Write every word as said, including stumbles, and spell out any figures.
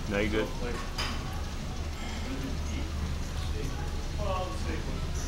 No, you So good. like, well, the steak was